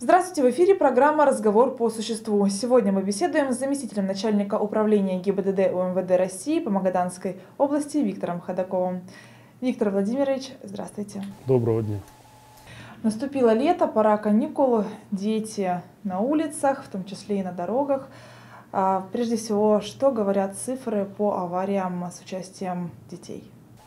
Здравствуйте, в эфире программа «Разговор по существу». Сегодня мы беседуем с заместителем начальника управления ГИБДД УМВД России по Магаданской области Виктором Ходаковым. Виктор Владимирович, здравствуйте. Доброго дня. Наступило лето, пора каникул, дети на улицах, в том числе и на дорогах. Прежде всего, что говорят цифры по авариям с участием детей?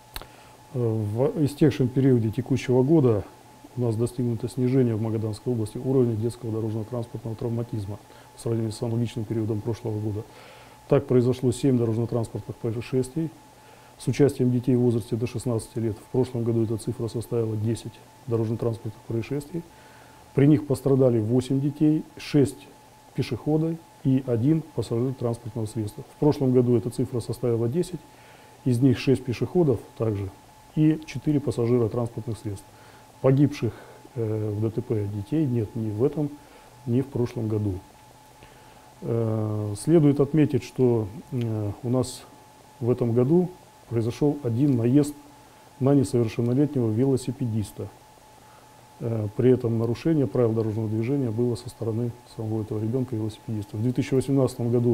В истекшем периоде текущего года у нас достигнуто снижение в Магаданской области уровня детского дорожно-транспортного травматизма в сравнении с аналогичным периодом прошлого года. Так произошло 7 дорожно-транспортных происшествий с участием детей в возрасте до 16 лет. В прошлом году эта цифра составила 10 дорожно-транспортных происшествий. При них пострадали 8 детей, 6 пешеходов и 1 пассажир транспортного средства. В прошлом году эта цифра составила 10, из них 6 пешеходов также и 4 пассажира транспортных средств. Погибших в ДТП детей нет ни в этом, ни в прошлом году. Следует отметить, что у нас в этом году произошел один наезд на несовершеннолетнего велосипедиста. При этом нарушение правил дорожного движения было со стороны самого этого ребенка-велосипедиста. В 2018 году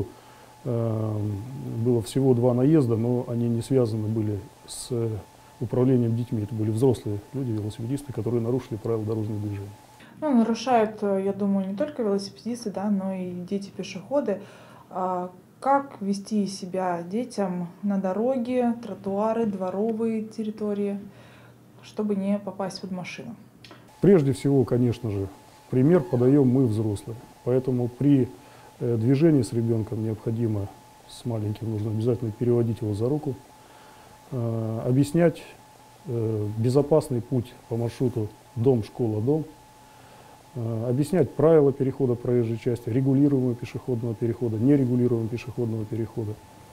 было всего 2 наезда, но они не связаны были с управлением детьми. Это были взрослые люди, велосипедисты, которые нарушили правила дорожного движения. Нарушают, я думаю, не только велосипедисты, да, но и дети-пешеходы. Как вести себя детям на дороге, тротуары, дворовые территории, чтобы не попасть под машину? Прежде всего, конечно же, пример подаем мы, взрослые. Поэтому при движении с ребенком необходимо, с маленьким нужно обязательно переводить его за руку, объяснять безопасный путь по маршруту дом, школа, дом, объяснять правила перехода проезжей части, регулируемого пешеходного перехода, нерегулируемого пешеходного перехода.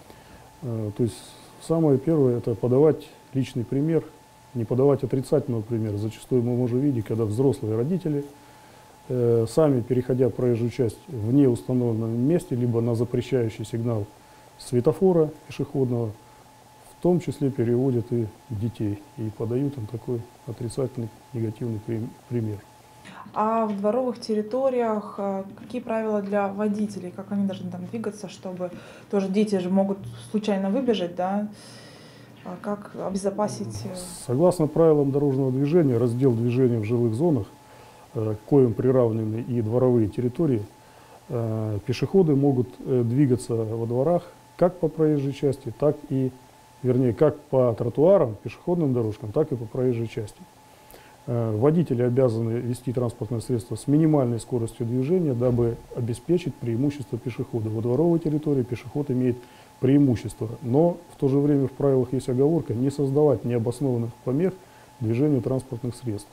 То есть самое первое — это подавать личный пример, не подавать отрицательного примера. Зачастую мы можем видеть, когда взрослые родители, сами переходя проезжую часть в неустановленном месте, либо на запрещающий сигнал светофора пешеходного, в том числе переводят и детей, и подают им такой отрицательный, негативный пример. А в дворовых территориях какие правила для водителей? Как они должны там двигаться, чтобы тоже дети же могут случайно выбежать, да? Как обезопасить? Согласно правилам дорожного движения, раздел движения в жилых зонах, к коим приравнены и дворовые территории, пешеходы могут двигаться во дворах как по проезжей части, так и, вернее, как по тротуарам, пешеходным дорожкам, так и по проезжей части. Водители обязаны вести транспортное средство с минимальной скоростью движения, дабы обеспечить преимущество пешехода. Во дворовой территории пешеход имеет преимущество, но в то же время в правилах есть оговорка не создавать необоснованных помех движению транспортных средств.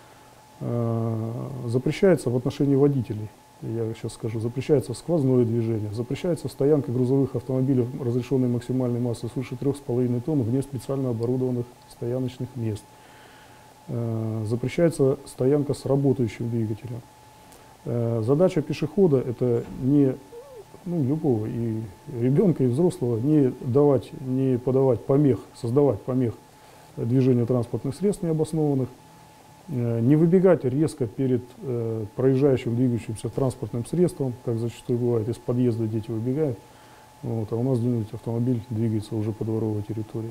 Запрещается в отношении водителей, я сейчас скажу, запрещается сквозное движение, запрещается стоянка грузовых автомобилей разрешенной максимальной массы свыше 3,5 тонн вне специально оборудованных стояночных мест. Запрещается стоянка с работающим двигателем. Задача пешехода — это не любого, и ребенка, и взрослого, не подавать помех, создавать помех движению транспортных средств необоснованных, не выбегать резко перед проезжающим, двигающимся транспортным средством, как зачастую бывает, из подъезда дети выбегают, а у нас где-нибудь автомобиль двигается уже по дворовой территории.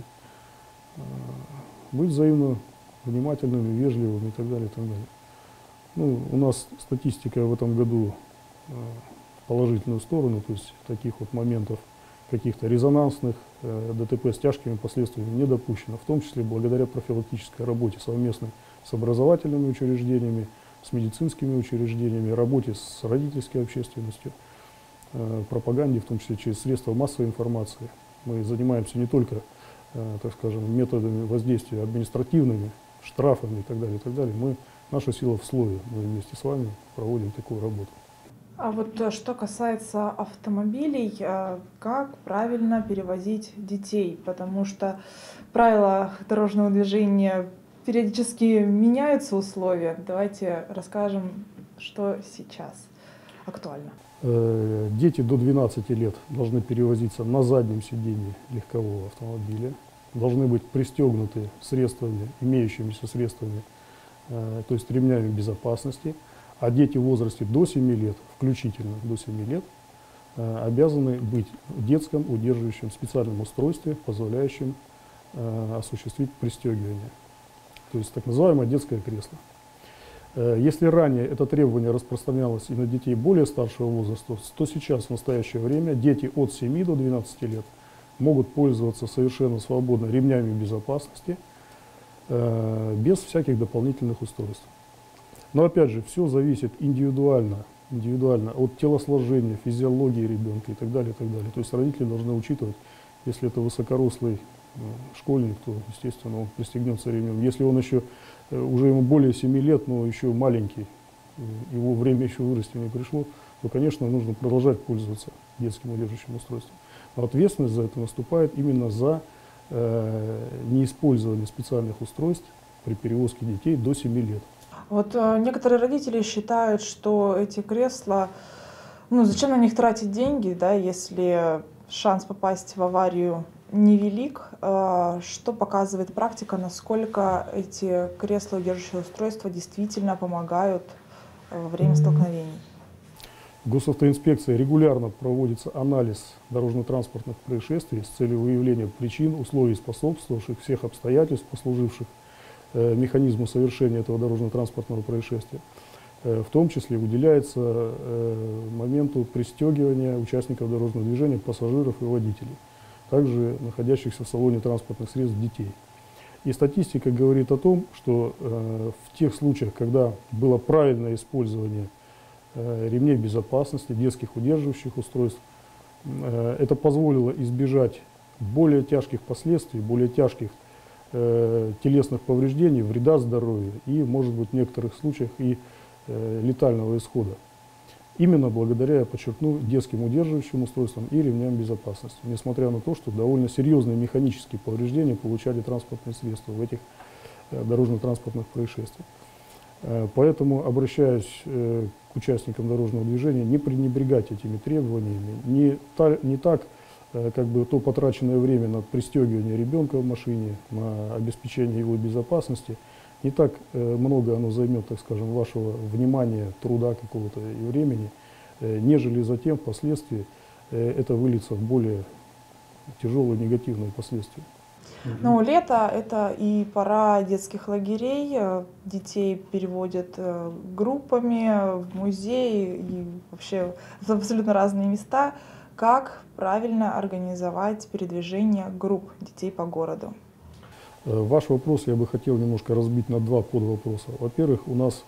Быть взаимно внимательными, вежливыми и так далее, и так далее. У нас статистика в этом году в положительную сторону, то есть таких вот моментов каких-то резонансных ДТП с тяжкими последствиями не допущено, в том числе благодаря профилактической работе совместной с образовательными учреждениями, с медицинскими учреждениями, работе с родительской общественностью, пропаганде, в том числе через средства массовой информации. Мы занимаемся не только, так скажем, методами воздействия административными, штрафами и так далее, и так далее. Наша сила в слове. Мы вместе с вами проводим такую работу. А вот что касается автомобилей, как правильно перевозить детей? Потому что правила дорожного движения периодически меняются, условия. Давайте расскажем, что сейчас актуально. Дети до 12 лет должны перевозиться на заднем сидении легкового автомобиля, должны быть пристегнуты средствами, имеющимися средствами, то есть ремнями безопасности. А дети в возрасте до 7 лет, включительно до 7 лет, обязаны быть в детском удерживающем специальном устройстве, позволяющем осуществить пристегивание. То есть так называемое детское кресло. Если ранее это требование распространялось и на детей более старшего возраста, то сейчас, в настоящее время, дети от 7 до 12 лет могут пользоваться совершенно свободно ремнями безопасности, без всяких дополнительных устройств. Но опять же, все зависит индивидуально от телосложения, физиологии ребенка и так далее, и так далее. То есть родители должны учитывать, если это высокорослый школьник, то, естественно, он пристегнется ремнем. Если он еще, уже ему более 7 лет, но еще маленький, его время еще вырасти не пришло, то, конечно, нужно продолжать пользоваться детским удерживающим устройством. Но ответственность за это наступает именно за неиспользование специальных устройств при перевозке детей до 7 лет. Вот некоторые родители считают, что эти кресла, ну зачем на них тратить деньги, да, если шанс попасть в аварию невелик. Что показывает практика, насколько эти кресла удерживающие устройства действительно помогают во время столкновений? Госавтоинспекцией регулярно проводится анализ дорожно-транспортных происшествий с целью выявления причин, условий, способствовавших, всех обстоятельств, послуживших механизму совершения этого дорожно-транспортного происшествия. В том числе уделяется моменту пристегивания участников дорожного движения, пассажиров и водителей, также находящихся в салоне транспортных средств детей. И статистика говорит о том, что в тех случаях, когда было правильное использование ремней безопасности, детских удерживающих устройств, это позволило избежать более тяжких последствий, более тяжких телесных повреждений, вреда здоровью и, может быть, в некоторых случаях и летального исхода. Именно благодаря, я подчеркну, детским удерживающим устройствам и ремням безопасности, несмотря на то, что довольно серьезные механические повреждения получали транспортные средства в этих дорожно-транспортных происшествиях. Поэтому обращаюсь к участникам дорожного движения не пренебрегать этими требованиями, не так, как бы то потраченное время на пристегивание ребенка в машине, на обеспечение его безопасности, не так много оно займет, так скажем, вашего внимания, труда какого-то и времени, нежели затем впоследствии это выльется в более тяжелые негативные последствия. Ну, лето — это и пора детских лагерей, детей переводят группами в музеи и вообще в абсолютно разные места. Как правильно организовать передвижение групп детей по городу? Ваш вопрос я бы хотел немножко разбить на два подвопроса. Во-первых, у нас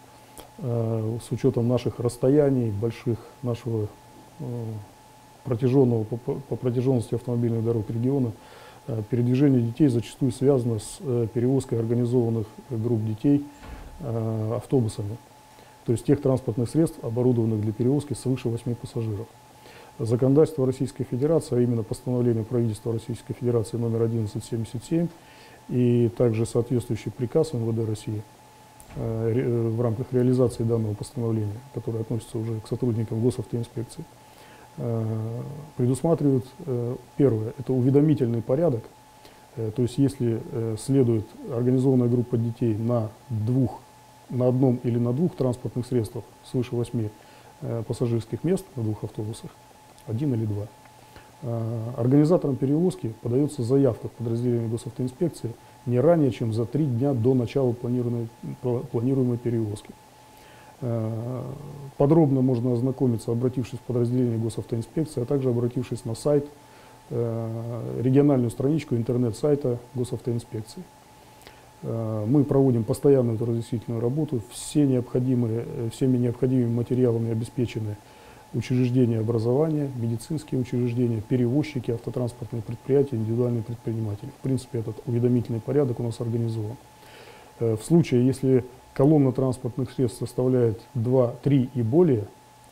с учетом наших расстояний, больших, нашего протяженного по протяженности автомобильных дорог региона, передвижение детей зачастую связано с перевозкой организованных групп детей автобусами, то есть тех транспортных средств, оборудованных для перевозки свыше 8 пассажиров. Законодательство Российской Федерации, а именно постановление правительства Российской Федерации номер 1177 и также соответствующий приказ МВД России в рамках реализации данного постановления, которое относится уже к сотрудникам госавтоинспекции, предусматривают, первое, это уведомительный порядок, то есть если следует организованная группа детей на одном или на двух транспортных средствах свыше 8 пассажирских мест на двух автобусах, 1 или 2, организаторам перевозки подается заявка в подразделение госавтоинспекции не ранее, чем за 3 дня до начала планируемой перевозки. Подробно можно ознакомиться, обратившись в подразделение госавтоинспекции, а также обратившись на сайт, региональную страничку интернет-сайта госавтоинспекции. Мы проводим постоянную разъяснительную работу, всеми необходимыми материалами обеспечены учреждения образования, медицинские учреждения, перевозчики, автотранспортные предприятия, индивидуальные предприниматели. В принципе, этот уведомительный порядок у нас организован. В случае, если колонна транспортных средств составляет 2, 3 и более,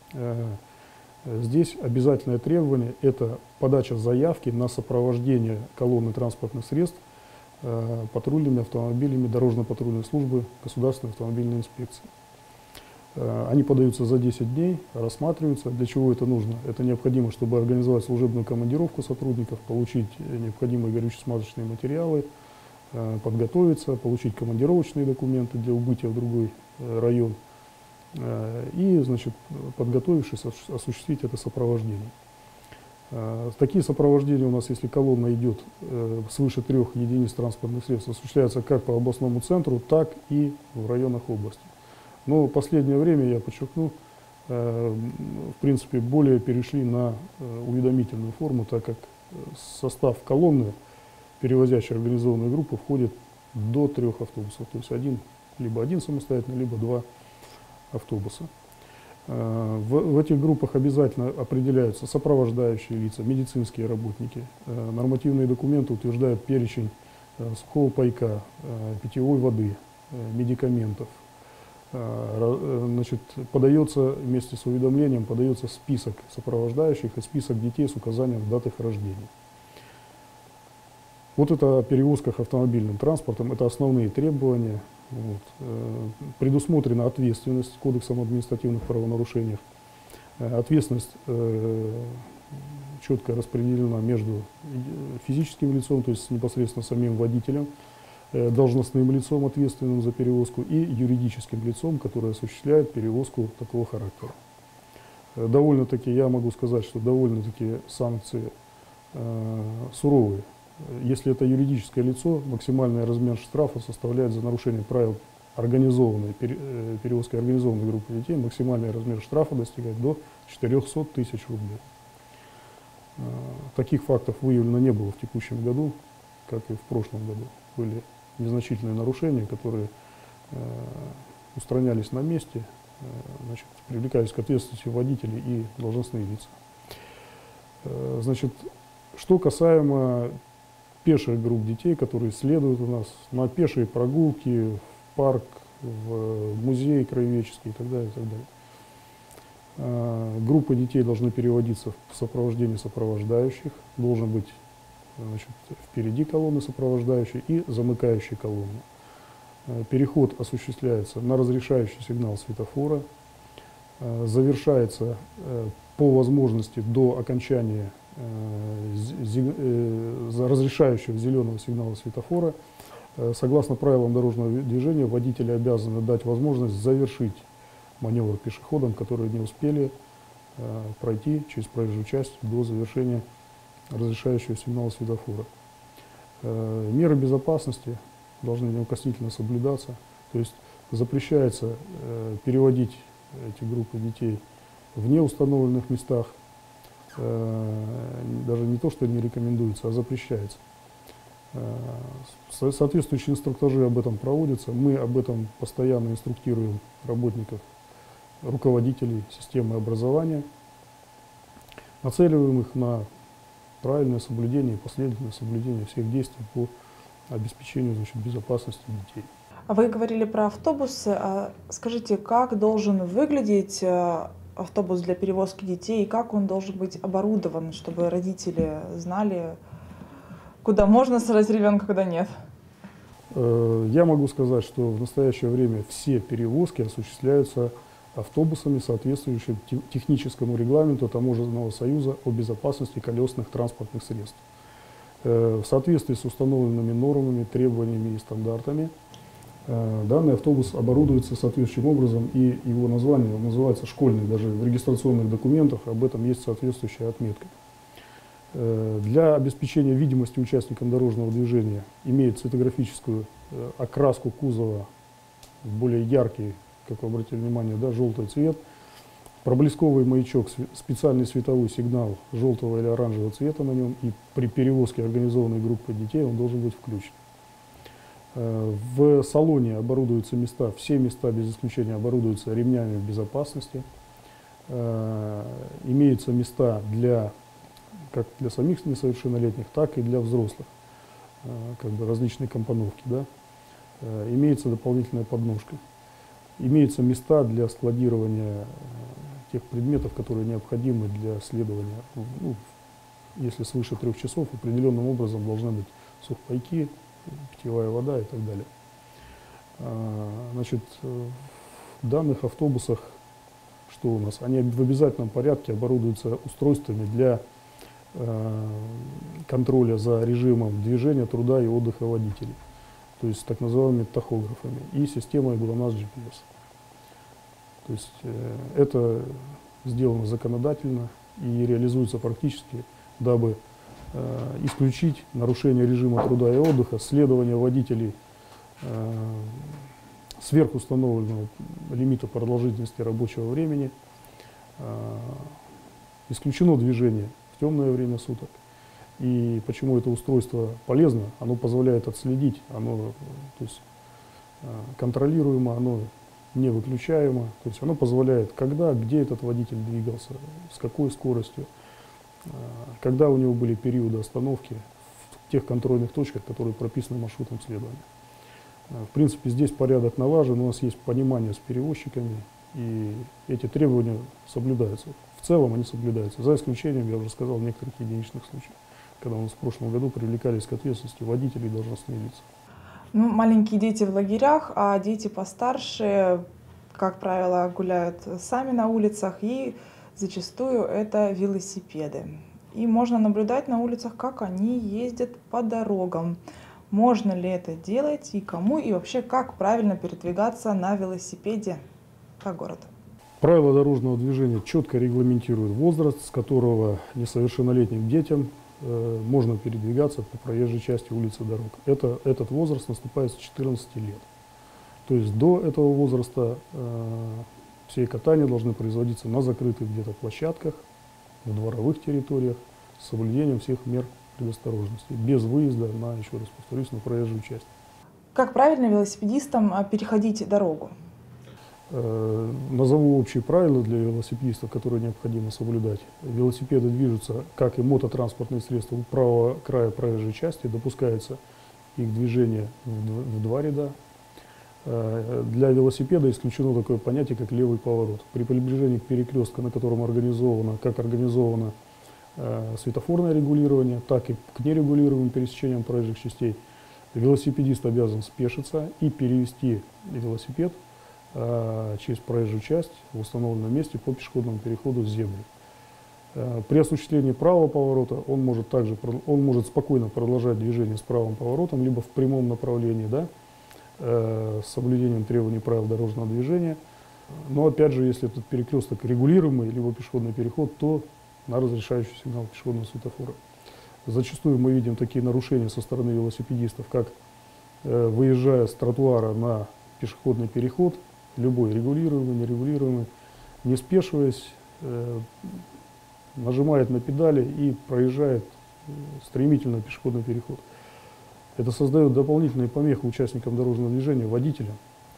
здесь обязательное требование – это подача заявки на сопровождение колонны транспортных средств патрульными автомобилями дорожно-патрульной службы Государственной автомобильной инспекции. Они подаются за 10 дней, рассматриваются. Для чего это нужно? Это необходимо, чтобы организовать служебную командировку сотрудников, получить необходимые горюче-смазочные материалы, подготовиться, получить командировочные документы для убытия в другой район и, значит, подготовившись, осуществить это сопровождение. Такие сопровождения у нас, если колонна идет свыше 3 единиц транспортных средств, осуществляются как по областному центру, так и в районах области. Но в последнее время, я подчеркну, в принципе, более перешли на уведомительную форму, так как в состав колонны, перевозящей организованную группу, входит до 3 автобусов. То есть либо один самостоятельно, либо 2 автобуса. В этих группах обязательно определяются сопровождающие лица, медицинские работники. Нормативные документы утверждают перечень сухого пайка, питьевой воды, медикаментов. Значит, подается вместе с уведомлением подается список сопровождающих и список детей с указанием дат их рождения. Вот это о перевозках автомобильным транспортом, это основные требования. Вот. Предусмотрена ответственность Кодексом об административных правонарушениях. Ответственность четко распределена между физическим лицом, то есть непосредственно самим водителем, должностным лицом, ответственным за перевозку, и юридическим лицом, которое осуществляет перевозку такого характера. Довольно-таки, я могу сказать, что довольно-таки санкции суровые. Если это юридическое лицо, максимальный размер штрафа составляет за нарушение правил перевозки организованной группы детей, максимальный размер штрафа достигает до 400 тысяч рублей. Таких фактов выявлено не было в текущем году, как и в прошлом году. Были незначительные нарушения, которые устранялись на месте, значит, привлекались к ответственности водители и должностные лица. Значит, что касаемо пеших групп детей, которые следуют у нас на пешие прогулки, в парк, в музей краеведческий и так далее, и так далее. Группы детей должны переводиться в сопровождении сопровождающих, должен быть, значит, впереди колонны сопровождающей и замыкающей колонны. Переход осуществляется на разрешающий сигнал светофора, завершается по возможности до окончания разрешающего зеленого сигнала светофора. Согласно правилам дорожного движения, водители обязаны дать возможность завершить маневр пешеходам, которые не успели пройти через проезжую часть до завершения разрешающего сигнала светофора. Меры безопасности должны неукоснительно соблюдаться, то есть запрещается переводить эти группы детей в неустановленных местах, даже не то, что не рекомендуется, а запрещается. Соответствующие инструктажи об этом проводятся, мы об этом постоянно инструктируем работников, руководителей системы образования, нацеливаем их на правильное соблюдение и последовательное соблюдение всех действий по обеспечению, значит, безопасности детей. Вы говорили про автобусы. Скажите, как должен выглядеть автобус для перевозки детей и как он должен быть оборудован, чтобы родители знали, куда можно сажать ребенка, куда нет? Я могу сказать, что в настоящее время все перевозки осуществляются автобусами, соответствующими техническому регламенту Таможенного союза о безопасности колесных транспортных средств. В соответствии с установленными нормами, требованиями и стандартами данный автобус оборудуется соответствующим образом, и его название называется школьный, даже в регистрационных документах об этом есть соответствующая отметка. Для обеспечения видимости участникам дорожного движения имеет цветографическую окраску кузова, более яркий, как вы обратили внимание, да, желтый цвет, проблесковый маячок, специальный световой сигнал желтого или оранжевого цвета на нем, и при перевозке организованной группы детей он должен быть включен. В салоне оборудуются места, все места без исключения оборудуются ремнями безопасности. Имеются места как для самих несовершеннолетних, так и для взрослых, как бы различные компоновки. Да? Имеется дополнительная подножка. Имеются места для складирования тех предметов, которые необходимы для следования. Ну, если свыше 3 часов, определенным образом должны быть сухпайки, питьевая вода и так далее. Значит, в данных автобусах, что у нас? Они в обязательном порядке оборудуются устройствами для контроля за режимом движения, труда и отдыха водителей, то есть так называемыми тахографами, и системой GLONASS GPS. То есть это сделано законодательно и реализуется практически, дабы исключить нарушение режима труда и отдыха, следование водителей сверхустановленного лимита продолжительности рабочего времени, исключено движение в темное время суток. И почему это устройство полезно? Оно позволяет отследить, оно то есть, контролируемо, оно не выключаемо, то есть оно позволяет, когда, где этот водитель двигался, с какой скоростью, когда у него были периоды остановки в тех контрольных точках, которые прописаны маршрутом следования. В принципе, здесь порядок налажен, у нас есть понимание с перевозчиками, и эти требования соблюдаются. В целом они соблюдаются, за исключением, я уже сказал, некоторых единичных случаев, когда у нас в прошлом году привлекались к ответственности водители и должностные лица. Ну, маленькие дети в лагерях, а дети постарше, как правило, гуляют сами на улицах, и зачастую это велосипеды. И можно наблюдать на улицах, как они ездят по дорогам. Можно ли это делать и кому, и вообще как правильно передвигаться на велосипеде по городу? Правила дорожного движения четко регламентируют возраст, с которого несовершеннолетним детям можно передвигаться по проезжей части улиц и дорог. Этот возраст наступает с 14 лет. То есть до этого возраста все катания должны производиться на закрытых где-то площадках, на дворовых территориях, с соблюдением всех мер предосторожности, без выезда на, еще раз повторюсь, на проезжую часть. Как правильно велосипедистам переходить дорогу? Назову общие правила для велосипедистов, которые необходимо соблюдать. Велосипеды движутся, как и мототранспортные средства, у правого края проезжей части, допускается их движение в два ряда. Для велосипеда исключено такое понятие, как левый поворот. При приближении к перекрестку, на котором организовано светофорное регулирование, так и к нерегулируемым пересечениям проезжих частей, велосипедист обязан спешиться и перевести велосипед через проезжую часть в установленном месте по пешеходному переходу с зебры. При осуществлении правого поворота он может спокойно продолжать движение с правым поворотом, либо в прямом направлении, да, с соблюдением требований правил дорожного движения. Но опять же, если этот перекресток регулируемый, либо пешеходный переход, то на разрешающий сигнал пешеходного светофора. Зачастую мы видим такие нарушения со стороны велосипедистов, как выезжая с тротуара на пешеходный переход, любой регулируемый, нерегулируемый, не спешиваясь, нажимает на педали и проезжает стремительно пешеходный переход. Это создает дополнительные помехи участникам дорожного движения, водителям,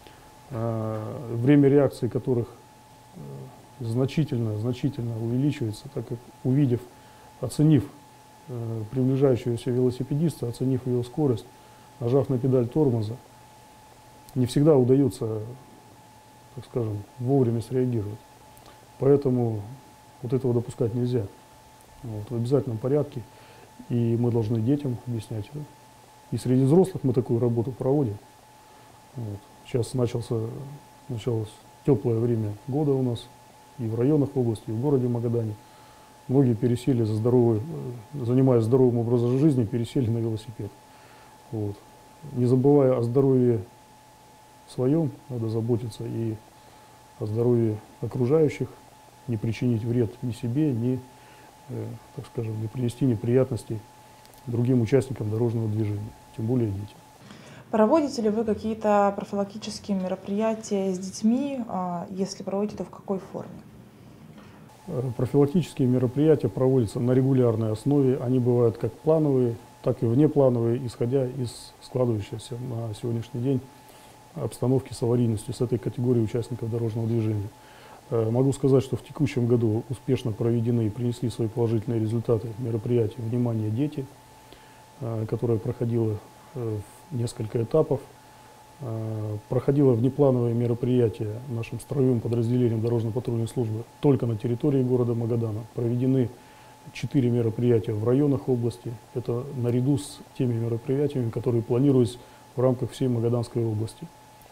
время реакции которых значительно увеличивается, так как оценив приближающегося велосипедиста, оценив его скорость, нажав на педаль тормоза, не всегда удается, так скажем, вовремя среагировать. Поэтому вот этого допускать нельзя. В обязательном порядке. И мы должны детям объяснять. И среди взрослых мы такую работу проводим. Сейчас началось теплое время года у нас и в районах области, и в городе Магадане. Многие пересели занимаясь здоровым образом жизни, пересели на велосипед. Не забывая о здоровье своем, надо заботиться и о здоровье окружающих, не причинить вред ни себе, ни, так скажем, не принести неприятностей другим участникам дорожного движения, тем более детям. Проводите ли вы какие-то профилактические мероприятия с детьми? Если проводите, то в какой форме? Профилактические мероприятия проводятся на регулярной основе. Они бывают как плановые, так и внеплановые, исходя из складывающейся на сегодняшний день обстановки с аварийностью с этой категорией участников дорожного движения. Могу сказать, что в текущем году успешно проведены и принесли свои положительные результаты мероприятия «Внимание, дети», которое проходило в несколько этапов. Проходило внеплановое мероприятие нашим строевым подразделением дорожно-патрульной службы только на территории города Магадана. Проведены 4 мероприятия в районах области. Это наряду с теми мероприятиями, которые планируются в рамках всей Магаданской области.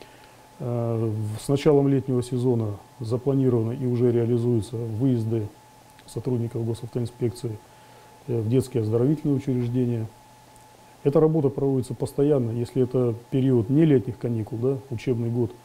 С началом летнего сезона запланированы и уже реализуются выезды сотрудников госавтоинспекции в детские оздоровительные учреждения. Эта работа проводится постоянно. Если это период не летних каникул, да, учебный год,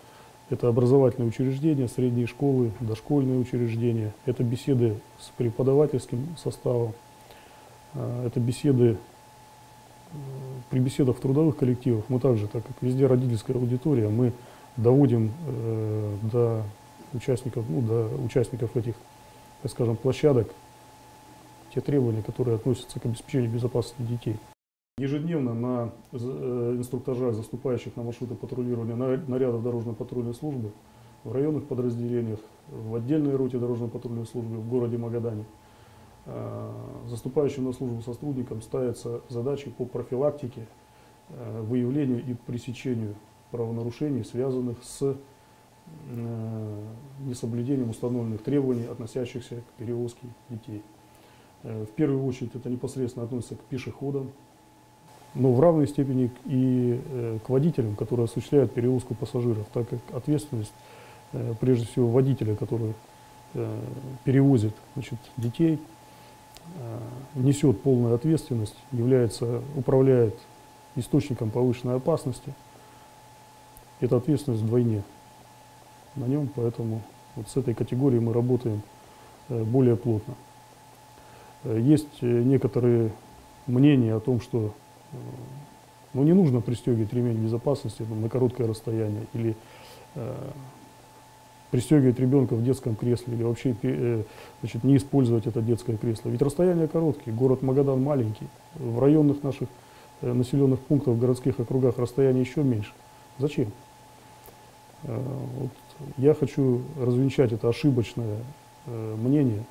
Это образовательные учреждения, средние школы, дошкольные учреждения. Это беседы с преподавательским составом. Это беседы, при беседах в трудовых коллективах мы также, так как везде родительская аудитория, мы доводим до участников этих, так скажем, площадок те требования, которые относятся к обеспечению безопасности детей. Ежедневно на инструктажах, заступающих на маршруты патрулирования нарядов дорожно-патрульной службы, в районных подразделениях, в отдельной роте дорожно-патрульной службы в городе Магадане, заступающим на службу сотрудникам ставятся задачи по профилактике, выявлению и пресечению правонарушений, связанных с несоблюдением установленных требований, относящихся к перевозке детей. В первую очередь это непосредственно относится к пешеходам, но в равной степени и к водителям, которые осуществляют перевозку пассажиров, так как ответственность, прежде всего, водителя, который перевозит, значит, детей, несет полную ответственность, управляет источником повышенной опасности. Эта ответственность вдвойне на нем, поэтому вот с этой категорией мы работаем более плотно. Есть некоторые мнения о том, что не нужно пристегивать ремень безопасности на короткое расстояние или пристегивать ребенка в детском кресле или вообще не использовать это детское кресло. Ведь расстояние короткие, город Магадан маленький, в районных наших населенных пунктах, в городских округах расстояние еще меньше. Зачем? Вот я хочу развенчать это ошибочное мнение.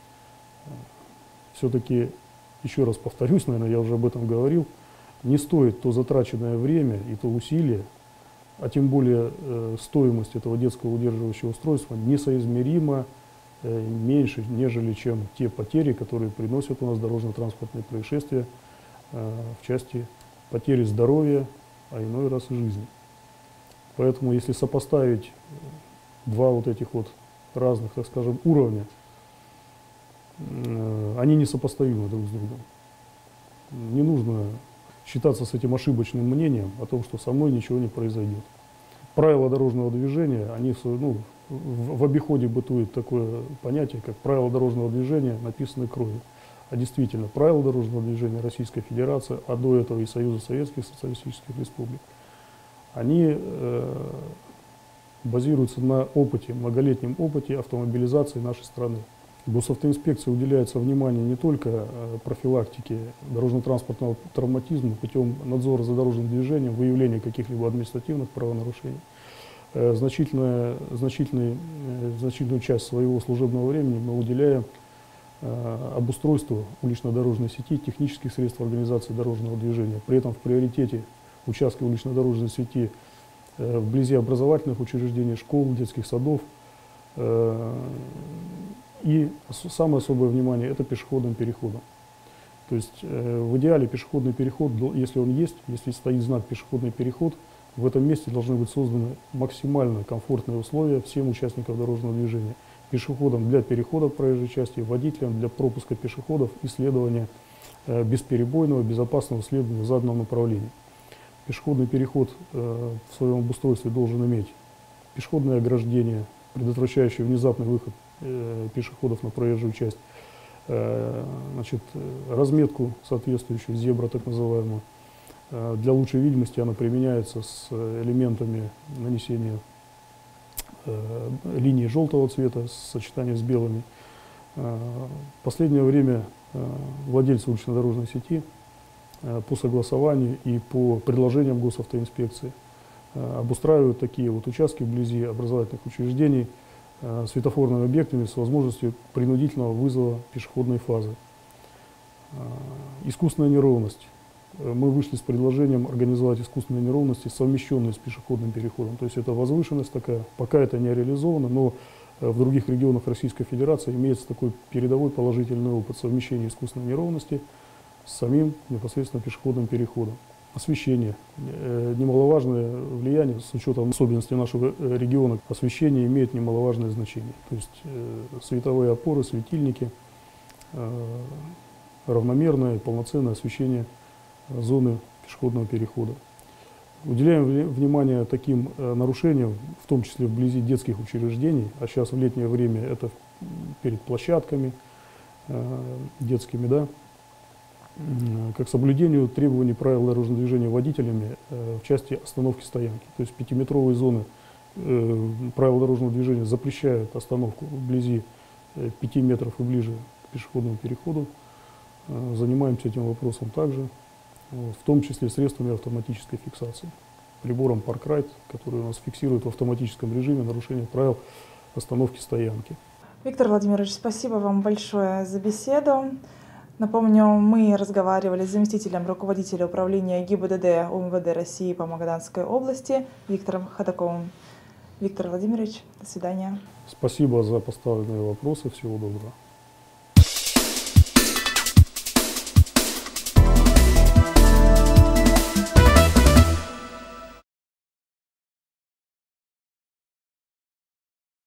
Все-таки, еще раз повторюсь, наверное, я уже об этом говорил, не стоит то затраченное время и то усилие, а тем более стоимость этого детского удерживающего устройства несоизмеримо меньше, нежели чем те потери, которые приносят у нас дорожно-транспортные происшествия в части потери здоровья, а иной раз и жизни. Поэтому если сопоставить два вот этих вот разных, так скажем, уровня, они несопоставимы друг с другом. Не нужно считаться с этим ошибочным мнением о том, что со мной ничего не произойдет. Правила дорожного движения, они, в обиходе бытует такое понятие, как правила дорожного движения, написаны кровью. А действительно, правила дорожного движения Российской Федерации, а до этого и Союза Советских Социалистических Республик, они базируются на опыте, многолетнем опыте автомобилизации нашей страны. Госавтоинспекции уделяется внимание не только профилактике дорожно-транспортного травматизма путем надзора за дорожным движением, выявления каких-либо административных правонарушений. Значительную часть своего служебного времени мы уделяем обустройству улично-дорожной сети, технических средств организации дорожного движения. При этом в приоритете участки улично-дорожной сети вблизи образовательных учреждений, школ, детских садов. И самое особое внимание – это пешеходным переходом. То есть в идеале пешеходный переход, если он есть, если стоит знак «пешеходный переход», в этом месте должны быть созданы максимально комфортные условия всем участникам дорожного движения. Пешеходам для перехода проезжей части, водителям для пропуска пешеходов и следования бесперебойного, безопасного следования в заданном направлении. Пешеходный переход в своем обустройстве должен иметь пешеходное ограждение, предотвращающее внезапный выход пешеходов на проезжую часть, разметку соответствующую, зебра так называемую. Для лучшей видимости она применяется с элементами нанесения линии желтого цвета с сочетанием с белыми. В последнее время владельцы улично-дорожной сети по согласованию и по предложениям госавтоинспекции обустраивают такие вот участки вблизи образовательных учреждений светофорными объектами с возможностью принудительного вызова пешеходной фазы. Искусственная неровность. Мы вышли с предложением организовать искусственные неровности, совмещенные с пешеходным переходом. То есть это возвышенность такая, пока это не реализовано, но в других регионах Российской Федерации имеется такой передовой положительный опыт совмещения искусственной неровности с самим непосредственно пешеходным переходом. Освещение. Немаловажное влияние, с учетом особенностей нашего региона, освещение имеет немаловажное значение. То есть световые опоры, светильники, равномерное, полноценное освещение зоны пешеходного перехода. Уделяем внимание таким нарушениям, в том числе вблизи детских учреждений, а сейчас в летнее время это перед площадками детскими, да, как соблюдению требований правил дорожного движения водителями в части остановки стоянки. То есть 5-метровые зоны правил дорожного движения запрещают остановку вблизи 5 метров и ближе к пешеходному переходу. Занимаемся этим вопросом также, в том числе средствами автоматической фиксации. Прибором Parkride, который у нас фиксирует в автоматическом режиме нарушение правил остановки стоянки. Виктор Владимирович, спасибо вам большое за беседу. Напомню, мы разговаривали с заместителем руководителя управления ГИБДД УМВД России по Магаданской области Виктором Ходаковым. Виктор Владимирович, до свидания. Спасибо за поставленные вопросы. Всего доброго.